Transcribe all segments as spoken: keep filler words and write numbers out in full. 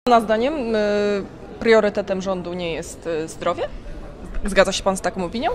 Pana zdaniem priorytetem rządu nie jest zdrowie? Zgadza się Pan z taką opinią?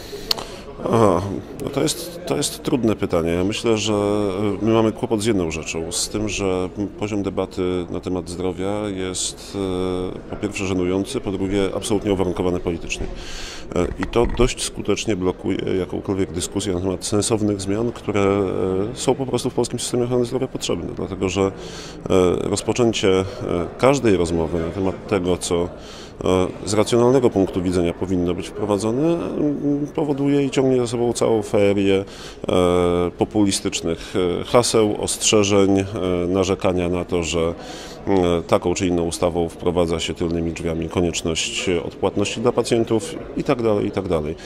Aha, no to jest, to jest trudne pytanie. Ja myślę, że my mamy kłopot z jedną rzeczą, z tym, że poziom debaty na temat zdrowia jest po pierwsze żenujący, po drugie absolutnie uwarunkowany politycznie. I to dość skutecznie blokuje jakąkolwiek dyskusję na temat sensownych zmian, które są po prostu w polskim systemie ochrony zdrowia potrzebne. Dlatego, że rozpoczęcie każdej rozmowy na temat tego, co z racjonalnego punktu widzenia powinno być wprowadzone, powoduje i ciągnie za sobą całą ferię populistycznych haseł, ostrzeżeń, narzekania na to, że taką czy inną ustawą wprowadza się tylnymi drzwiami konieczność odpłatności dla pacjentów i tak dalej, i tak dalej.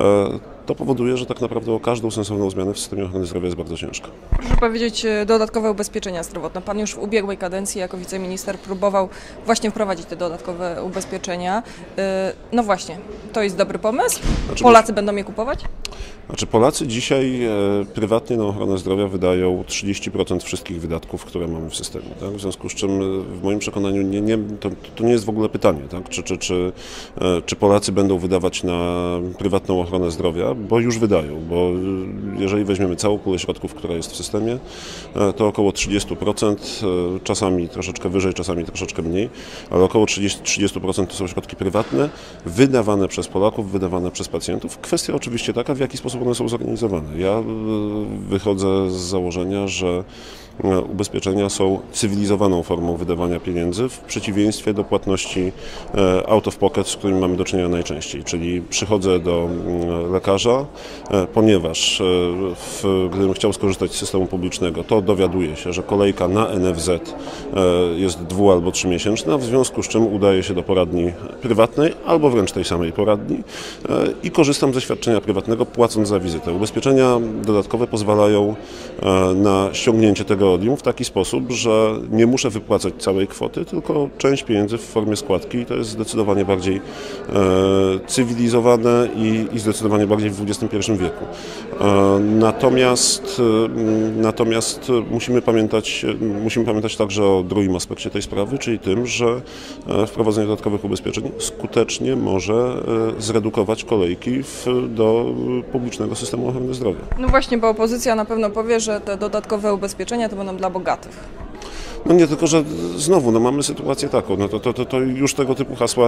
To powoduje, że tak naprawdę o każdą sensowną zmianę w systemie ochrony zdrowia jest bardzo ciężko. Proszę powiedzieć, dodatkowe ubezpieczenia zdrowotne. Pan już w ubiegłej kadencji jako wiceminister próbował właśnie wprowadzić te dodatkowe ubezpieczenia. No właśnie, to jest dobry pomysł? Znaczy, Polacy będą je kupować? Znaczy Polacy dzisiaj e, prywatnie na ochronę zdrowia wydają trzydzieści procent wszystkich wydatków, które mamy w systemie. Tak? W związku z czym w moim przekonaniu nie, nie, to, to nie jest w ogóle pytanie, tak? czy, czy, czy, e, czy Polacy będą wydawać na prywatną ochronę zdrowia, bo już wydają, bo jeżeli weźmiemy całą pulę środków, która jest w systemie, e, to około trzydzieści procent, e, czasami troszeczkę wyżej, czasami troszeczkę mniej, ale około trzydzieści procent to są środki prywatne, wydawane przez Polaków, wydawane przez pacjentów. Kwestia oczywiście taka, w jaki sposób one są zorganizowane. Ja wychodzę z założenia, że ubezpieczenia są cywilizowaną formą wydawania pieniędzy w przeciwieństwie do płatności out of pocket, z którymi mamy do czynienia najczęściej. Czyli przychodzę do lekarza, ponieważ w, gdybym chciał skorzystać z systemu publicznego, to dowiaduję się, że kolejka na N F Z jest dwu- albo trzymiesięczna, w związku z czym udaję się do poradni prywatnej albo wręcz tej samej poradni i korzystam ze świadczenia prywatnego, płacąc za wizytę. Ubezpieczenia dodatkowe pozwalają na ściągnięcie tego odium w taki sposób, że nie muszę wypłacać całej kwoty, tylko część pieniędzy w formie składki i to jest zdecydowanie bardziej e, cywilizowane i, i zdecydowanie bardziej w dwudziestym pierwszym wieku. E, natomiast, e, natomiast musimy pamiętać, musimy pamiętać także o drugim aspekcie tej sprawy, czyli tym, że e, wprowadzenie dodatkowych ubezpieczeń skutecznie może e, zredukować kolejki w, do publicznego systemu ochrony zdrowia. No właśnie, bo opozycja na pewno powie, że te dodatkowe ubezpieczenia to będą dla bogatych. No nie, tylko że znowu no mamy sytuację taką, no to, to, to, to już tego typu hasła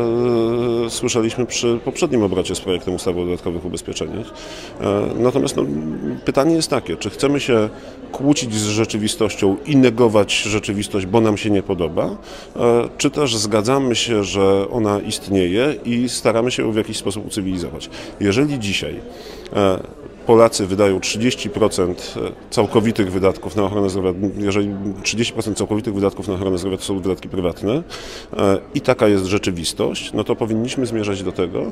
e, słyszeliśmy przy poprzednim obrocie z projektem ustawy o dodatkowych ubezpieczeniach. E, natomiast no, pytanie jest takie, czy chcemy się kłócić z rzeczywistością i negować rzeczywistość, bo nam się nie podoba, e, czy też zgadzamy się, że ona istnieje i staramy się ją w jakiś sposób ucywilizować. Jeżeli dzisiaj e, Polacy wydają trzydzieści procent całkowitych wydatków na ochronę zdrowia, jeżeli trzydzieści procent całkowitych wydatków na ochronę zdrowia to są wydatki prywatne i taka jest rzeczywistość, no to powinniśmy zmierzać do tego,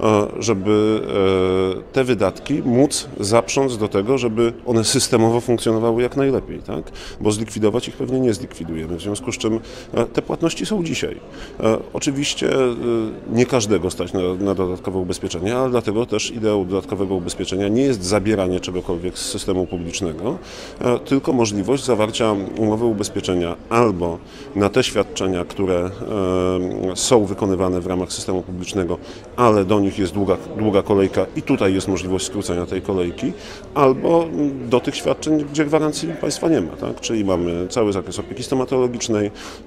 żeby te wydatki móc zaprząc do tego, żeby one systemowo funkcjonowały jak najlepiej, tak? Bo zlikwidować ich pewnie nie zlikwidujemy, w związku z czym te płatności są dzisiaj. Oczywiście nie każdego stać na, na dodatkowe ubezpieczenie, ale dlatego też ideą dodatkowego ubezpieczenia nie jest zabieranie czegokolwiek z systemu publicznego, tylko możliwość zawarcia umowy ubezpieczenia albo na te świadczenia, które są wykonywane w ramach systemu publicznego, ale do nich jest długa, długa kolejka i tutaj jest możliwość skrócenia tej kolejki, albo do tych świadczeń, gdzie gwarancji państwa nie ma, tak? Czyli mamy cały zakres opieki stomatologicznej,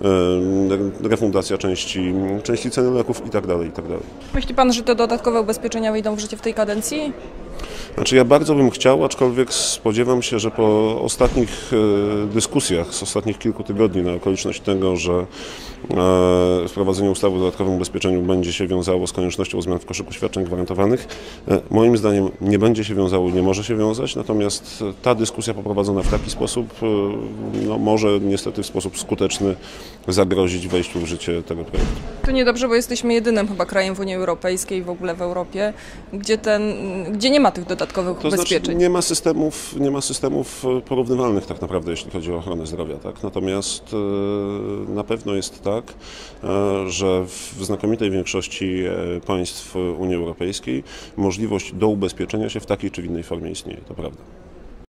refundacja części, części ceny leków i tak dalej, i tak dalej. Myśli Pan, że te dodatkowe ubezpieczenia wejdą w życie w tej kadencji? Znaczy ja bardzo bym chciał, aczkolwiek spodziewam się, że po ostatnich dyskusjach z ostatnich kilku tygodni na okoliczność tego, że wprowadzenie ustawy o dodatkowym ubezpieczeniu będzie się wiązało z koniecznością zmian w koszyku świadczeń gwarantowanych, moim zdaniem nie będzie się wiązało i nie może się wiązać, natomiast ta dyskusja poprowadzona w taki sposób no, może niestety w sposób skuteczny zagrozić wejściu w życie tego projektu. To niedobrze, bo jesteśmy jedynym chyba krajem w Unii Europejskiej, w ogóle w Europie, gdzie, ten, gdzie nie ma tych dodatkowych to ubezpieczeń. Znaczy nie ma systemów, nie ma systemów porównywalnych tak naprawdę, jeśli chodzi o ochronę zdrowia. Tak? Natomiast na pewno jest tak, że w znakomitej większości państw Unii Europejskiej możliwość do ubezpieczenia się w takiej czy w innej formie istnieje, to prawda.